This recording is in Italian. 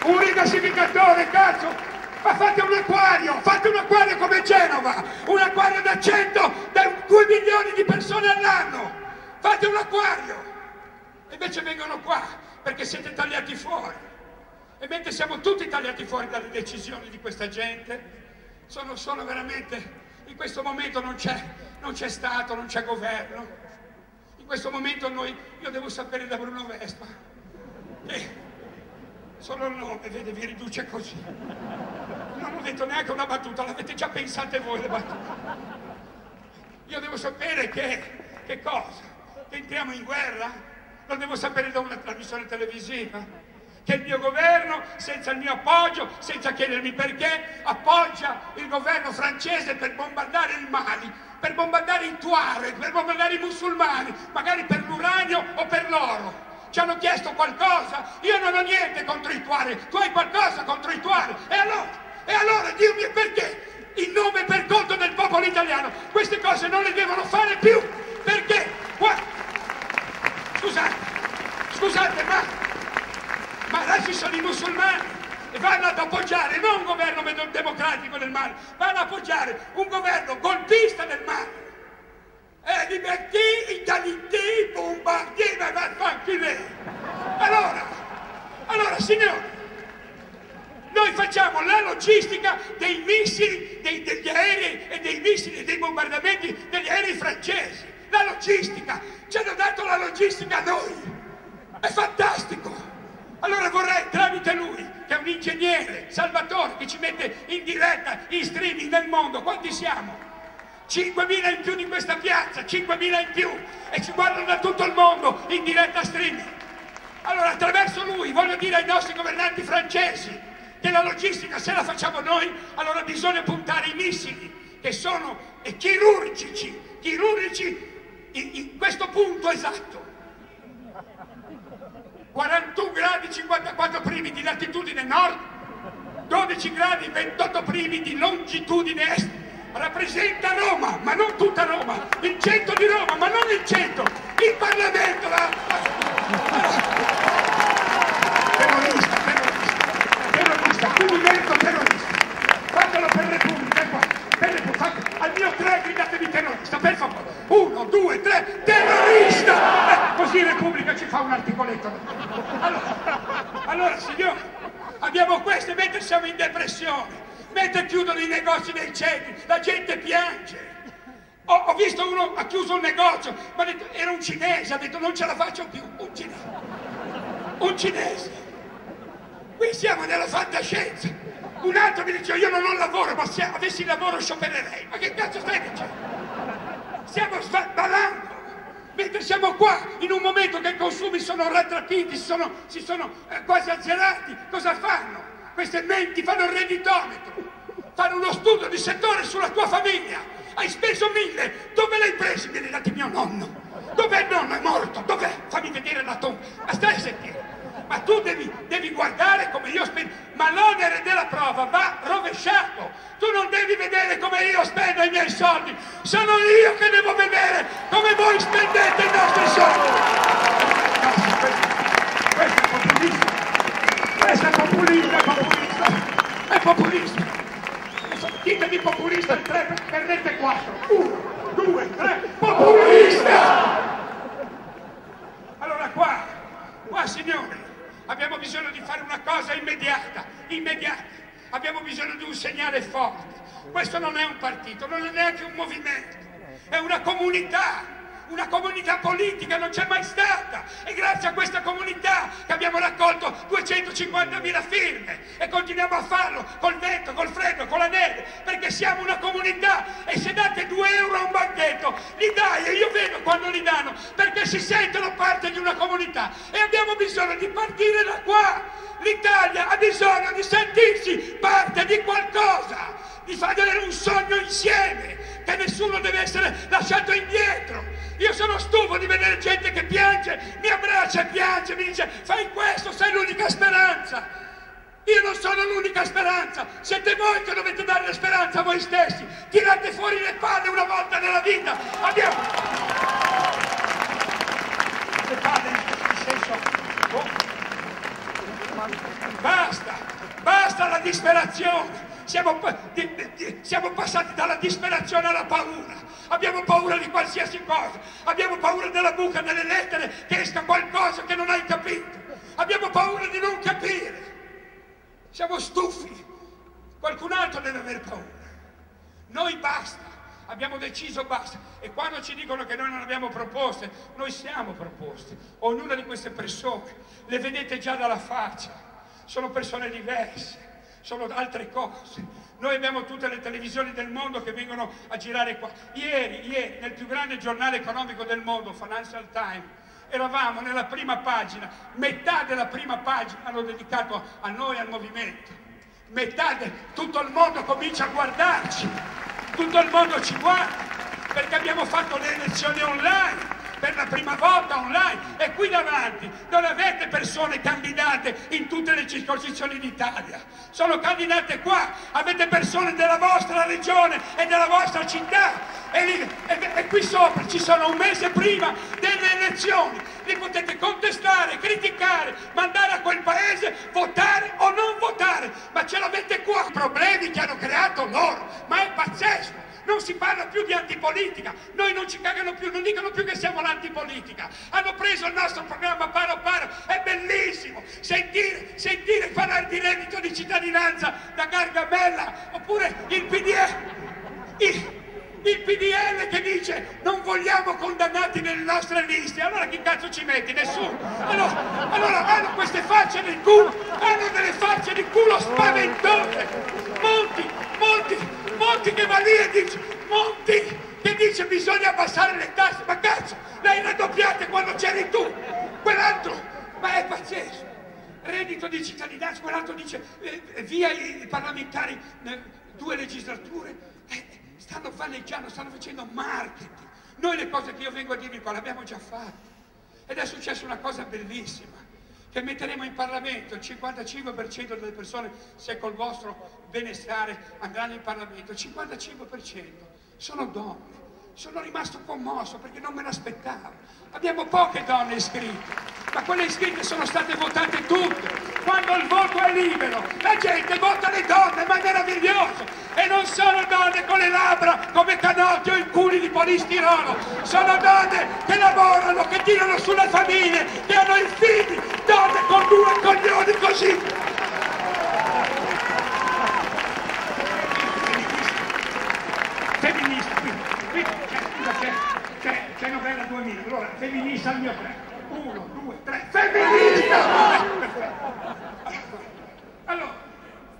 Un rigassificatore, cazzo! Ma fate un acquario come Genova, un acquario da 2 milioni di persone all'anno, fate un acquario! E invece vengono qua, perché siete tagliati fuori. E mentre siamo tutti tagliati fuori dalle decisioni di questa gente, sono veramente, in questo momento non c'è Stato, non c'è governo. In questo momento io devo sapere da Bruno Vespa, che solo il nome, vede, vi riduce così. Non ho detto neanche una battuta, l'avete già pensate voi le battute. Io devo sapere che cosa? Che entriamo in guerra? Lo devo sapere da una trasmissione televisiva? Che il mio governo, senza il mio appoggio, senza chiedermi perché, appoggia il governo francese per bombardare il Mali, per bombardare i Tuareg, per bombardare i musulmani, magari per l'uranio o per l'oro. Ci hanno chiesto qualcosa? Io non ho niente contro i Tuareg, tu hai qualcosa contro i Tuareg? E allora dimmi perché, in nome e per conto del popolo italiano, queste cose non le devono fare più? Perché? Scusate, ma adesso sono i musulmani e vanno ad appoggiare non un governo democratico del Mali, vanno ad appoggiare un governo golpista del Mali. Libertà, egalità, bombardier, ma vaffanculo! Allora, signori, noi facciamo la logistica dei missili, degli aerei e dei missili e dei bombardamenti degli aerei francesi. La logistica! Ci hanno dato la logistica a noi! È fantastico! Allora vorrei, tramite lui, che è un ingegnere, Salvatore, che ci mette in diretta, in streaming nel mondo, quanti siamo? 5.000 in più di questa piazza, 5.000 in più, e ci guardano da tutto il mondo in diretta streaming. Allora, attraverso lui voglio dire ai nostri governanti francesi che la logistica, se la facciamo noi, allora bisogna puntare i missili, che sono chirurgici in questo punto esatto. 41 gradi 54 primi di latitudine nord, 12 gradi 28 primi di longitudine est. Rappresenta Roma, ma non tutta Roma, il centro di Roma, ma non il centro, il Parlamento, terrorista, quindi merito terrorista, fatelo per Repubblica, al mio 3 gridatevi terrorista, per favore, 1, 2, 3, terrorista, così Repubblica ci fa un articoletto. Allora signori, abbiamo questo mentre siamo in depressione. Mentre chiudono i negozi nei centri, la gente piange. Ho visto uno, ha chiuso un negozio, ma ha detto, era un cinese, ha detto non ce la faccio più, un cinese. Qui siamo nella fantascienza. Un altro mi dice, io non ho lavoro, ma se avessi lavoro sciopererei. Ma che cazzo stai dicendo? Stiamo sballando. Mentre siamo qua, in un momento che i consumi sono rattrapiti, si sono quasi azzerati, cosa fanno? Queste menti fanno il redditometro, fanno uno studio di settore sulla tua famiglia. Hai speso 1.000, dove l'hai preso? Mi hai dato mio nonno. Dov'è il nonno? È morto, dov'è? Fammi vedere la tomba. Ma stai a sentire. Ma tu devi guardare come io spendo, ma l'onere della prova va rovesciato. Tu non devi vedere come io spendo i miei soldi, sono io che devo vedere come voi spendete i nostri soldi. Questo è populismo. È populismo. Ditemi populista, 3, perdete 4. 1, 2, 3, populista! Allora qua signori, abbiamo bisogno di fare una cosa immediata. Abbiamo bisogno di un segnale forte. Questo non è un partito, non è neanche un movimento, è una comunità politica, non c'è mai stata. E grazie a questa comunità che abbiamo raccolto 250.000 firme e continuiamo a farlo col vento, col freddo, con la neve, perché siamo una comunità. E se date 2 euro a un banchetto, li dai, e io vedo quando li danno, perché si sentono parte di una comunità. E abbiamo bisogno di partire da qua. L'Italia ha bisogno di sentirsi parte di qualcosa, di fare un sogno insieme, che nessuno deve essere lasciato indietro. Io sono stufo di vedere gente che piange, mi abbraccia e piange, mi dice fai questo, sei l'unica speranza. Io non sono l'unica speranza, siete voi che dovete dare la speranza a voi stessi. Tirate fuori le palle una volta nella vita. Abbiamo le palle in senso Basta la disperazione. Siamo passati dalla disperazione alla paura. Abbiamo paura di qualsiasi cosa. Abbiamo paura della buca delle lettere, che esca qualcosa che non hai capito. Abbiamo paura di non capire. Siamo stufi. Qualcun altro deve aver paura. Noi basta. Abbiamo deciso basta. E quando ci dicono che noi non abbiamo proposte, noi siamo proposte. Ognuna di queste persone le vedete già dalla faccia. Sono persone diverse. Sono altre cose. Noi abbiamo tutte le televisioni del mondo che vengono a girare qua. Ieri, nel più grande giornale economico del mondo, Financial Times, eravamo nella prima pagina, metà della prima pagina hanno dedicato a noi, al movimento. Tutto il mondo comincia a guardarci, tutto il mondo ci guarda, perché abbiamo fatto le elezioni online. Per la prima volta online, e qui davanti non avete persone candidate in tutte le circoscrizioni d'Italia, sono candidate qua, avete persone della vostra regione e della vostra città, e qui sopra ci sono un mese prima delle elezioni, li potete contestare, criticare, mandare a quel paese, votare o non votare, ma ce l'avete qua, i problemi che hanno creato loro, ma è pazzesco. Non si parla più di antipolitica, noi non ci cagano più, non dicono più che siamo l'antipolitica. Hanno preso il nostro programma paro paro, è bellissimo sentire parlare di reddito di cittadinanza da Gargamella, oppure il PDL che dice non vogliamo condannati nelle nostre liste. Allora chi cazzo ci metti? Nessuno. Allora hanno queste facce nel culo, hanno delle facce di culo spaventose. Monti che va lì e dice, Monti che dice bisogna abbassare le tasse, ma cazzo, le hai raddoppiate quando c'eri tu, quell'altro, ma è pazzesco. Reddito di cittadinanza, quell'altro dice via i parlamentari 2 legislature, stanno vaneggiando, stanno facendo marketing. Noi le cose che io vengo a dirvi qua le abbiamo già fatte, ed è successa una cosa bellissima, che metteremo in Parlamento il 55% delle persone, se col vostro benestare andranno in Parlamento, il 55% sono donne. Sono rimasto commosso perché non me l'aspettavo. Abbiamo poche donne iscritte, ma quelle iscritte sono state votate tutte. Quando il voto è libero, la gente vota le donne, ma è meraviglioso. E non sono donne con le labbra come canotti o i culi di polistirolo. Sono donne che lavorano, che tirano sulle famiglie, che hanno i figli. Donne con 2 coglioni così. Femminista, qui c'è Novella 2000, allora femminista al mio prezzo.